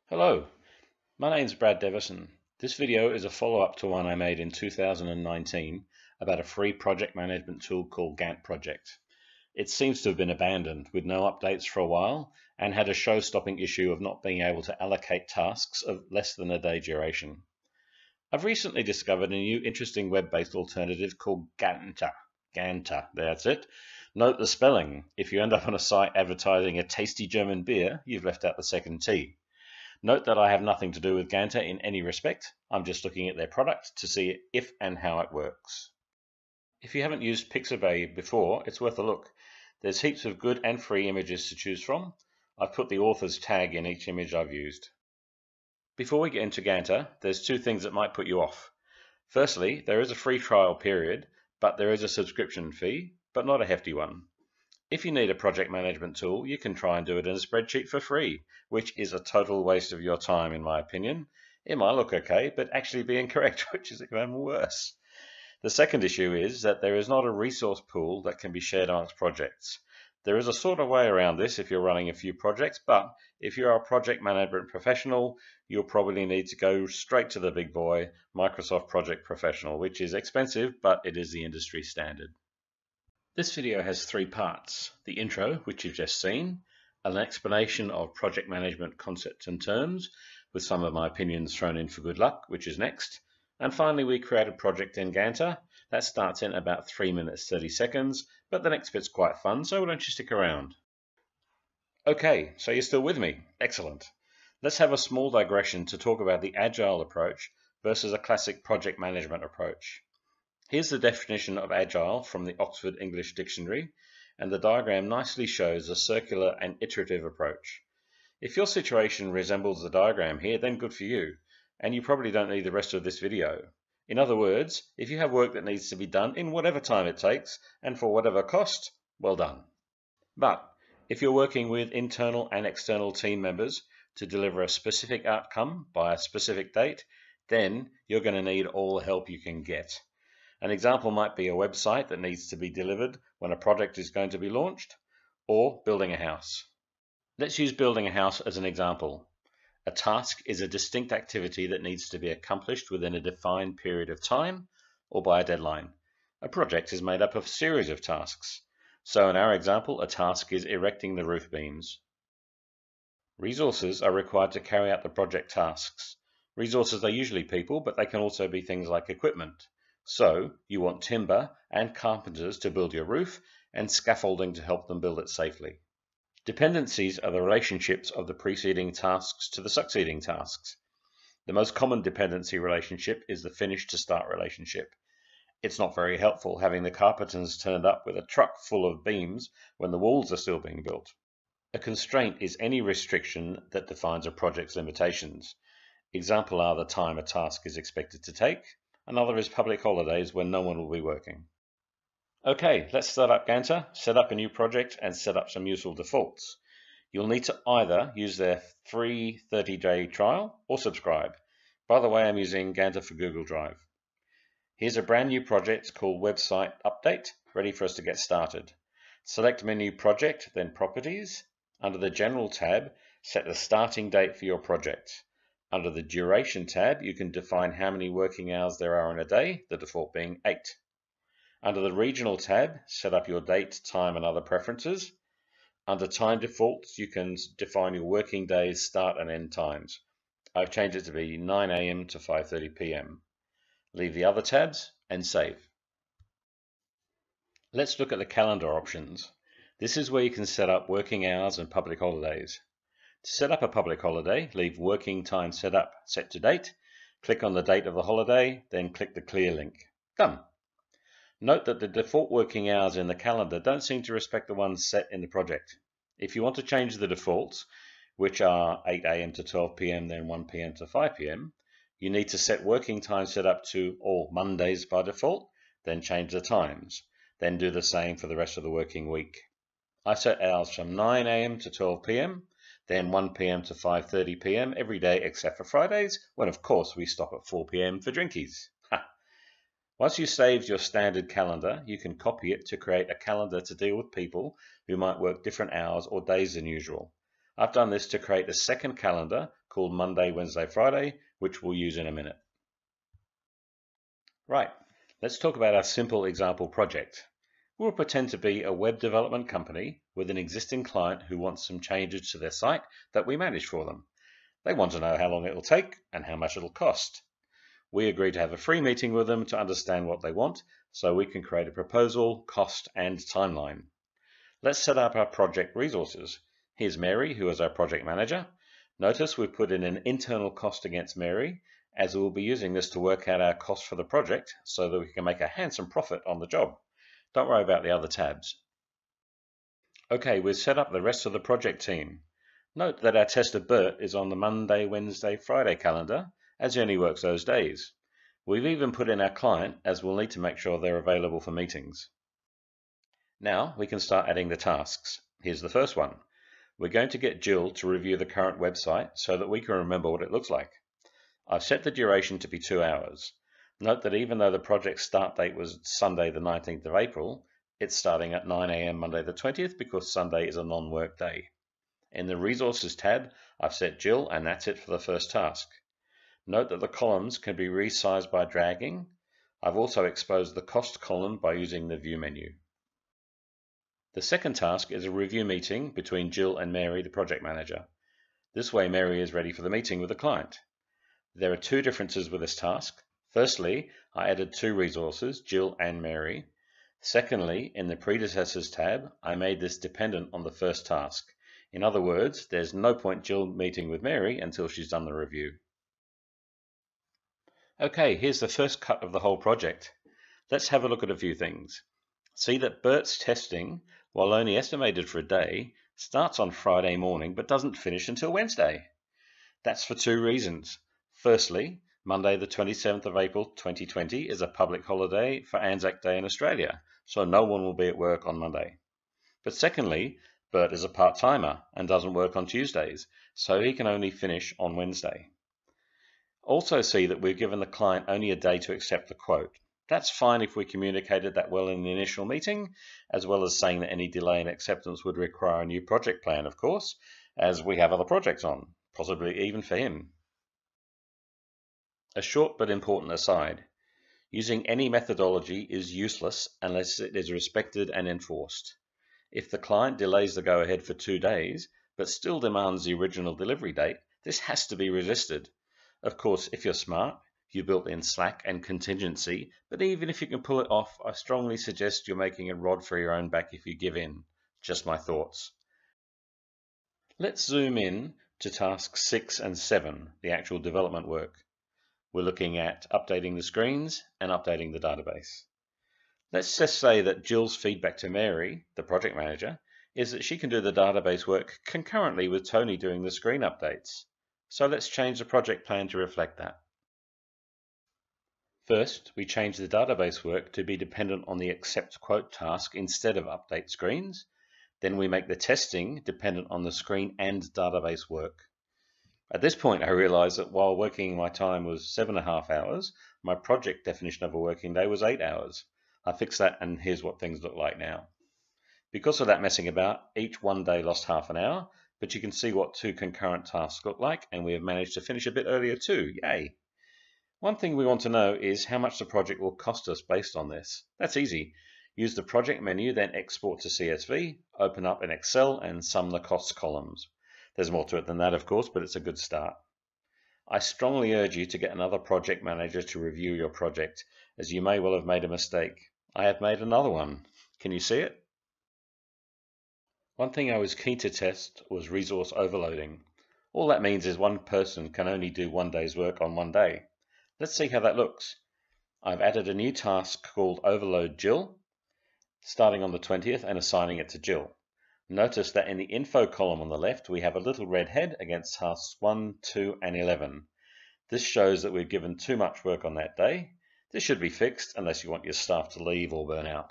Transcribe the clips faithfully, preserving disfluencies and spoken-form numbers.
Hello, my name's Brad Devison. This video is a follow-up to one I made in two thousand nineteen about a free project management tool called Gantt project. It seems to have been abandoned with no updates for a while and had a show-stopping issue of not being able to allocate tasks of less than a day duration. I've recently discovered a new interesting web-based alternative called Gantter. Gantter, that's it. Note the spelling. If you end up on a site advertising a tasty German beer, you've left out the second T. Note that I have nothing to do with Gantter in any respect. I'm just looking at their product to see if and how it works. If you haven't used Pixabay before, it's worth a look. There's heaps of good and free images to choose from. I've put the author's tag in each image I've used. Before we get into Gantter, there's two things that might put you off. Firstly, there is a free trial period, but there is a subscription fee, but not a hefty one. If you need a project management tool, you can try and do it in a spreadsheet for free, which is a total waste of your time in my opinion. It might look okay, but actually be incorrect, which is even worse. The second issue is that there is not a resource pool that can be shared amongst projects. There is a sort of way around this if you're running a few projects, but if you're a project management professional, you'll probably need to go straight to the big boy, Microsoft Project Professional, which is expensive, but it is the industry standard. This video has three parts: the intro, which you've just seen, an explanation of project management concepts and terms, with some of my opinions thrown in for good luck, which is next, and finally we create a project in Gantter. That starts in about three minutes thirty seconds, but the next bit's quite fun, so why don't you stick around? Okay, so you're still with me? Excellent. Let's have a small digression to talk about the Agile approach versus a classic project management approach. Here's the definition of Agile from the Oxford English Dictionary, and the diagram nicely shows a circular and iterative approach. If your situation resembles the diagram here, then good for you, and you probably don't need the rest of this video. In other words, if you have work that needs to be done in whatever time it takes, and for whatever cost, well done. But if you're working with internal and external team members to deliver a specific outcome by a specific date, then you're going to need all the help you can get. An example might be a website that needs to be delivered when a project is going to be launched, or building a house. Let's use building a house as an example. A task is a distinct activity that needs to be accomplished within a defined period of time or by a deadline. A project is made up of a series of tasks. So in our example, a task is erecting the roof beams. Resources are required to carry out the project tasks. Resources are usually people, but they can also be things like equipment. So you want timber and carpenters to build your roof and scaffolding to help them build it safely. Dependencies are the relationships of the preceding tasks to the succeeding tasks. The most common dependency relationship is the finish to start relationship. It's not very helpful having the carpenters turned up with a truck full of beams when the walls are still being built. A constraint is any restriction that defines a project's limitations. Example are the time a task is expected to take. Another is public holidays when no one will be working. Okay, let's start up Gantter, set up a new project and set up some useful defaults. You'll need to either use their free thirty day trial or subscribe. By the way, I'm using Gantter for Google Drive. Here's a brand new project called Website Update, ready for us to get started. Select Menu Project, then Properties. Under the General tab, set the starting date for your project. Under the Duration tab, you can define how many working hours there are in a day, the default being eight. Under the Regional tab, set up your date, time and other preferences. Under Time Defaults, you can define your working days start and end times. I've changed it to be nine A M to five thirty P M Leave the other tabs and save. Let's look at the calendar options. This is where you can set up working hours and public holidays. To set up a public holiday, leave Working Time Setup set to date, click on the date of the holiday, then click the Clear link. Done. Note that the default working hours in the calendar don't seem to respect the ones set in the project. If you want to change the defaults, which are eight A M to twelve P M then one P M to five P M, you need to set Working Time Setup to all Mondays by default, then change the times. Then do the same for the rest of the working week. I set hours from nine A M to twelve P M, then one P M to five thirty P M every day except for Fridays, when of course we stop at four P M for drinkies. Ha. Once you've saved your standard calendar, you can copy it to create a calendar to deal with people who might work different hours or days than usual. I've done this to create a second calendar called Monday, Wednesday, Friday, which we'll use in a minute. Right, let's talk about our simple example project. We'll pretend to be a web development company with an existing client who wants some changes to their site that we manage for them. They want to know how long it will take and how much it will cost. We agree to have a free meeting with them to understand what they want so we can create a proposal, cost, and timeline. Let's set up our project resources. Here's Mary, who is our project manager. Notice we've put in an internal cost against Mary, as we'll be using this to work out our cost for the project so that we can make a handsome profit on the job. Don't worry about the other tabs. Okay, we've set up the rest of the project team. Note that our tester Bert is on the Monday, Wednesday, Friday calendar, as he only works those days. We've even put in our client, as we'll need to make sure they're available for meetings. Now we can start adding the tasks. Here's the first one. We're going to get Jill to review the current website so that we can remember what it looks like. I've set the duration to be two hours. Note that even though the project start date was Sunday the nineteenth of April, it's starting at nine A M Monday the twentieth because Sunday is a non-work day. In the Resources tab, I've set Jill, and that's it for the first task. Note that the columns can be resized by dragging. I've also exposed the cost column by using the View menu. The second task is a review meeting between Jill and Mary, the project manager. This way Mary is ready for the meeting with the client. There are two differences with this task. Firstly, I added two resources, Jill and Mary. Secondly, in the Predecessors tab, I made this dependent on the first task. In other words, there's no point Jill meeting with Mary until she's done the review. Okay, here's the first cut of the whole project. Let's have a look at a few things. See that Bert's testing, while only estimated for a day, starts on Friday morning but doesn't finish until Wednesday. That's for two reasons. Firstly, Monday the twenty-seventh of April twenty twenty is a public holiday for Anzac Day in Australia, so no one will be at work on Monday. But secondly, Bert is a part-timer and doesn't work on Tuesdays, so he can only finish on Wednesday. Also see that we've given the client only a day to accept the quote. That's fine if we communicated that well in the initial meeting, as well as saying that any delay in acceptance would require a new project plan, of course, as we have other projects on, possibly even for him. A short but important aside. Using any methodology is useless unless it is respected and enforced. If the client delays the go-ahead for two days, but still demands the original delivery date, this has to be resisted. Of course, if you're smart, you built in slack and contingency, but even if you can pull it off, I strongly suggest you're making a rod for your own back if you give in. Just my thoughts. Let's zoom in to tasks six and seven, the actual development work. We're looking at updating the screens and updating the database. Let's just say that Jill's feedback to Mary, the project manager, is that she can do the database work concurrently with Tony doing the screen updates. So let's change the project plan to reflect that. First, we change the database work to be dependent on the accept quote task instead of update screens. Then we make the testing dependent on the screen and database work. At this point, I realized that while working my time was seven and a half hours, my project definition of a working day was eight hours. I fixed that, and here's what things look like now. Because of that messing about, each one day lost half an hour, but you can see what two concurrent tasks look like, and we have managed to finish a bit earlier too. Yay! One thing we want to know is how much the project will cost us based on this. That's easy. Use the project menu, then export to C S V, open up in Excel, and sum the costs columns. There's more to it than that, of course, but it's a good start. I strongly urge you to get another project manager to review your project, as you may well have made a mistake. I have made another one. Can you see it? One thing I was keen to test was resource overloading. All that means is one person can only do one day's work on one day. Let's see how that looks. I've added a new task called Overload Jill, starting on the twentieth and assigning it to Jill. Notice that in the info column on the left, we have a little red head against tasks one, two, and eleven. This shows that we've given too much work on that day. This should be fixed unless you want your staff to leave or burn out.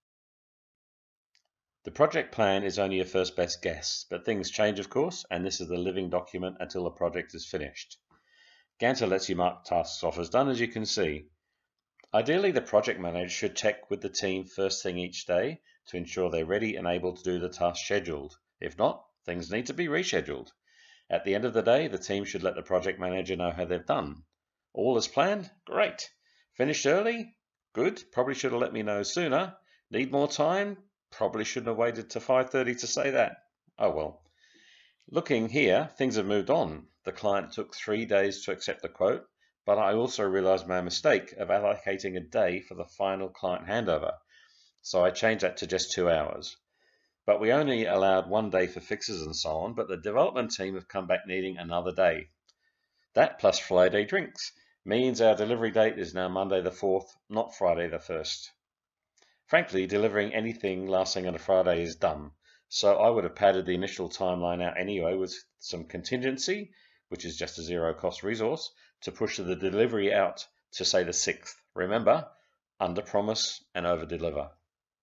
The project plan is only a first best guess, but things change of course, and this is the living document until the project is finished. Gantter lets you mark tasks off as done, as you can see. Ideally, the project manager should check with the team first thing each day to ensure they're ready and able to do the task scheduled. If not, things need to be rescheduled. At the end of the day, the team should let the project manager know how they've done. All as planned? Great. Finished early? Good. Probably should have let me know sooner. Need more time? Probably shouldn't have waited to five thirty to say that. Oh well. Looking here, things have moved on. The client took three days to accept the quote, but I also realized my mistake of allocating a day for the final client handover. So I changed that to just two hours. But we only allowed one day for fixes and so on, but the development team have come back needing another day. That plus Friday drinks means our delivery date is now Monday the fourth, not Friday the first. Frankly, delivering anything lasting on a Friday is dumb, so I would have padded the initial timeline out anyway with some contingency, which is just a zero cost resource, to push the delivery out to say the sixth. Remember, under promise and over deliver.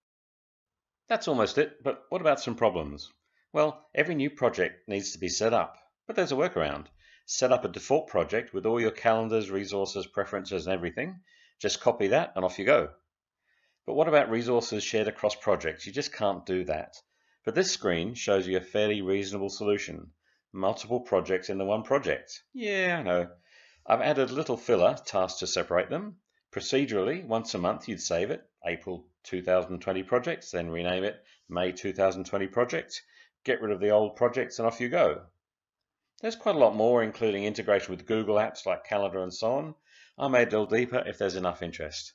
That's almost it, but what about some problems? Well, every new project needs to be set up, but there's a workaround. Set up a default project with all your calendars, resources, preferences, and everything. Just copy that and off you go. But what about resources shared across projects? You just can't do that. But this screen shows you a fairly reasonable solution. Multiple projects in the one project. Yeah, I know. I've added a little filler task to separate them. Procedurally, once a month you'd save it, April two thousand twenty projects, then rename it May two thousand twenty projects, get rid of the old projects and off you go. There's quite a lot more, including integration with Google apps like Calendar and so on. I may delve deeper if there's enough interest.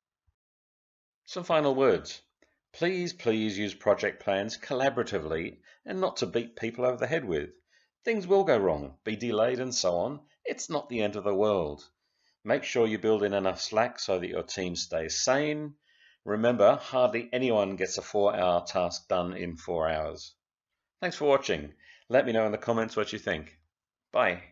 Some final words. Please, please use project plans collaboratively and not to beat people over the head with. Things will go wrong, be delayed and so on. It's not the end of the world. Make sure you build in enough slack so that your team stays sane. Remember, hardly anyone gets a four-hour task done in four hours. Thanks for watching. Let me know in the comments what you think. Bye.